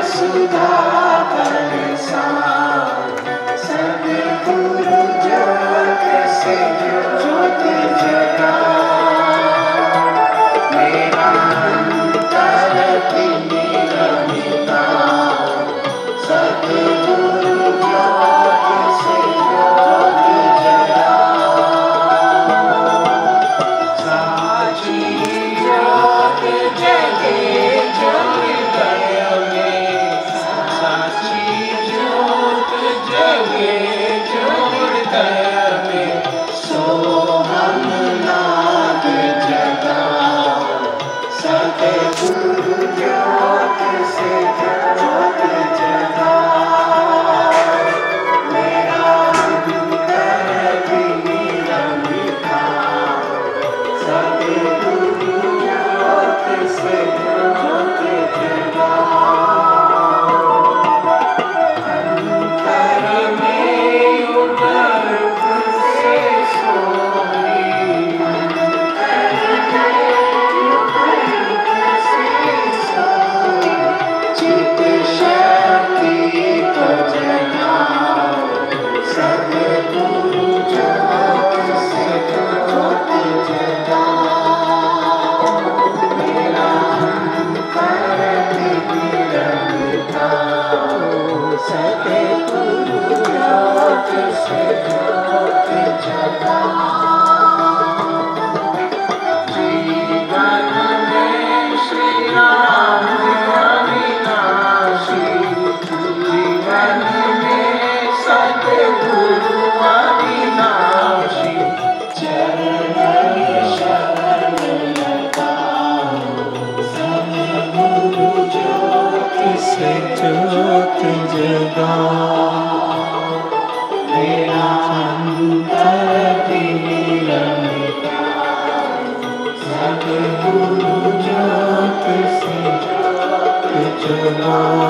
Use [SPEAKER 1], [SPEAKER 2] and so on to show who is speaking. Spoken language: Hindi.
[SPEAKER 1] सुधा बरसा, सद्गुरु ज्योत से ज्योत जगा, मेरा अंतर निरमिता, सद्गुरु ज्योत से ज्योत जगा। साची ज्योत जगे जो हृदय में, साची ज्योत जगे जो हृदय में, सोहम नाद जगा, सद्गुरु ज्योत से ज्योत जगा, मेरा अंतर निरमिता, सद्गुरु ज्योत से ज्योत जगा। अंतर में युगल से सोई, अंतर में युगल से सोई, चित शक्ति को जगाओ, सद्गुरु ज्योत से ज्योत जगाओ, मेरा अंतर निरमिता, सद्गुरु ज्योत से ज्योत जगाओ। जीवन में श्री राम अविनाशी, जीवन में सद्गुरु अविनाशी, चरण शरण लगाओ, सद्गुरु ज्योत से ज्योत जगाओ, मेरा अंतर निरमिता, सद्गुरु ज्योत से ज्योत जगाओ।